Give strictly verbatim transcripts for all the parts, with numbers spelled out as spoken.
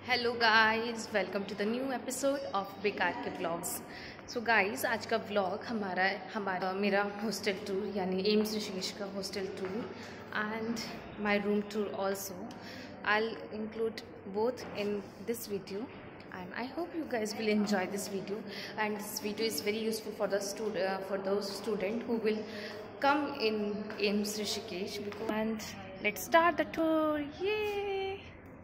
Hello guys, welcome to the new episode of बेकार के vlogs. So guys, आज का व्लॉग हमारा हमारा मेरा हॉस्टल टूर यानी एम्स ऋषिकेश का hostel tour and my room tour also. I include both in this video and I hope you guys will enjoy this video, and this video is very useful for the stud uh, for those student who will come in AIIMS Rishikesh. And let's start the tour. Yay!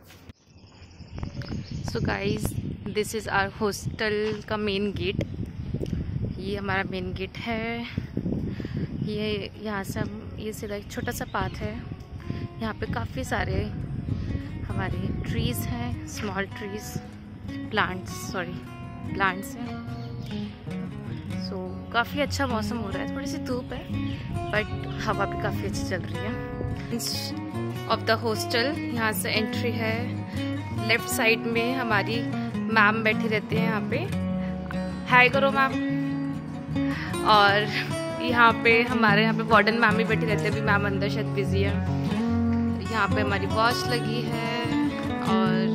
So guys, this is our hostel का main gate. ये हमारा main gate है। ये यहाँ से हम ये सीधा एक छोटा सा पाथ है। यहाँ पे काफ़ी सारे हमारे ट्रीज़ हैं, small trees, plants sorry plants हैं। सो so, काफ़ी अच्छा मौसम हो रहा है। थोड़ी सी धूप है बट हवा भी काफ़ी अच्छी चल रही है। ऑफ द हॉस्टल यहाँ से एंट्री है। लेफ्ट साइड में हमारी मैम बैठी रहती है यहाँ पे। हाय करो मैम। और यहाँ पे हमारे यहाँ पे वार्डन मैम भी बैठी रहती है। अभी मैम अंदर शायद बिजी है। यहाँ पे हमारी वॉच लगी है और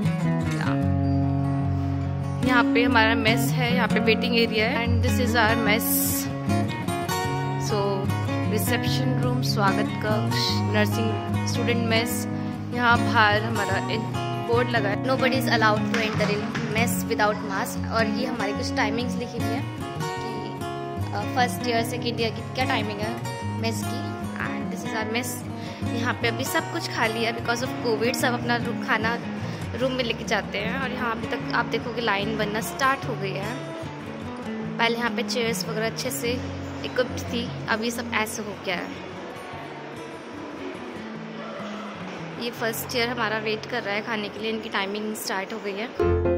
यहाँ पे हमारा मेस है। यहाँ पे वेटिंग एरिया है and this is our mess. So reception room, स्वागत कक्ष, नर्सिंग स्टूडेंट मेस। यहाँ बाहर हमारा बोर्ड लगा है, nobody is allowed to enter in mess without mask. और ये हमारी कुछ टाइमिंग्स लिखी हुई है कि फर्स्ट ईयर सेकेंड ईयर की क्या टाइमिंग है मेस की। And this is our mess. यहाँ पे अभी सब कुछ खाली है बिकॉज ऑफ कोविड। सब अपना खाना रूम में लेके जाते हैं और यहाँ अभी तक आप देखोगे लाइन बनना स्टार्ट हो गई है। पहले यहाँ पे चेयर्स वगैरह अच्छे से इक्विप्ड थी, अभी सब ऐसे हो गया है। ये फर्स्ट ईयर हमारा वेट कर रहा है खाने के लिए। इनकी टाइमिंग स्टार्ट हो गई है।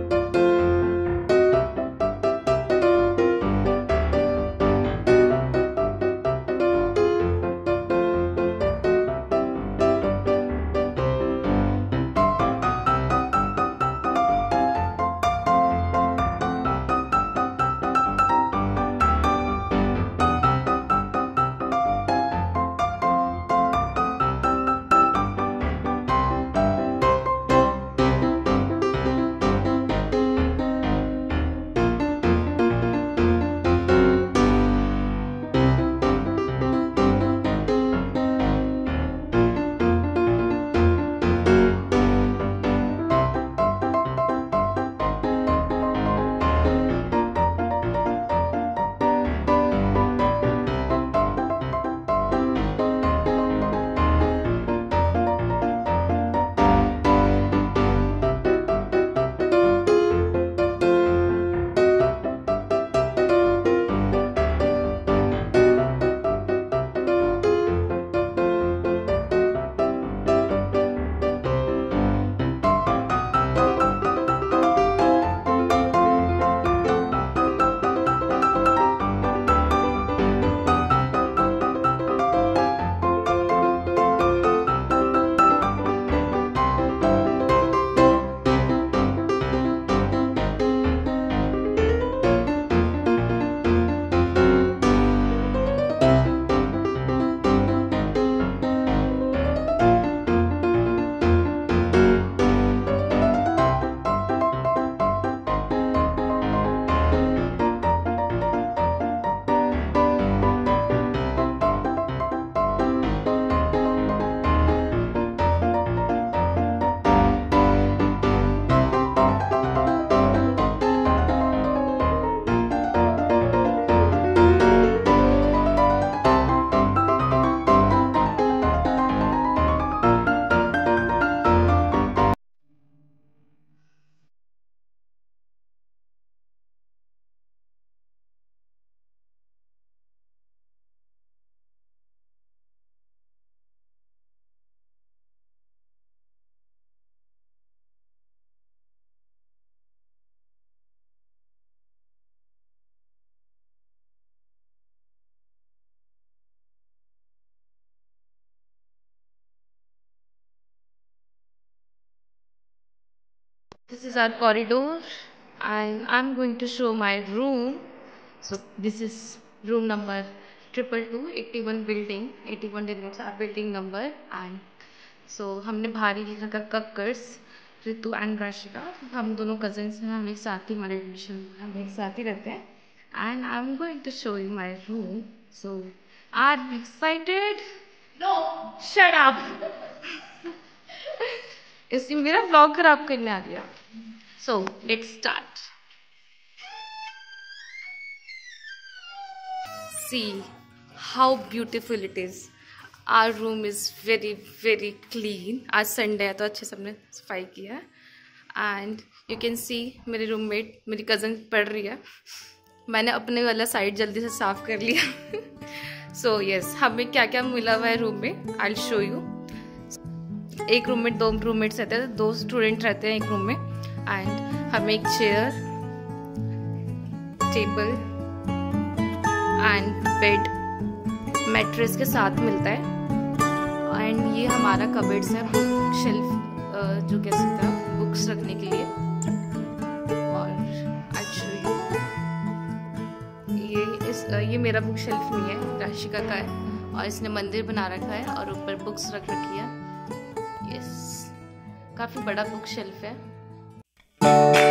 This is our corridor and I'm going to show my room. So this is room number triple two, eighty-one building, eighty-one is our building number. And so हमने बाहर ही रखा कक्कर्स रितु एंड राशिका, हम दोनों कजिन्स हैं, हम एक साथ ही हमारे एडमिशन हम एक साथ ही रहते हैं. And I am going to show you my room. So are you excited? No, shut up. इसलिए मेरा व्लॉग खराब करने आ गया. So let's start. See how beautiful it is. Our room is very very clean. आज Sunday है तो अच्छे से हमने सफाई किया है. एंड यू कैन सी मेरी रूममेट मेरी कज़न पढ़ रही है. मैंने अपने वाला साइड जल्दी से साफ कर लिया. सो यस, हमें क्या क्या मिला हुआ है रूम में, आई विल शो यू. एक रूम में दो रूममेट्स रहते हैं, दो स्टूडेंट रहते हैं एक रूम में. एंड हमें एक chair, table and bed mattress के साथ मिलता है. एंड ये हमारा कबर्ड्स है, बुक शेल्फ जो कह सकते हैं बुक्स रखने के लिए. और अच्छा ये इस ये मेरा बुक शेल्फ नहीं है, राशिका का है. और इसने मंदिर बना रखा है और ऊपर बुक्स रख रखी है. यस, काफ़ी बड़ा बुक शेल्फ है.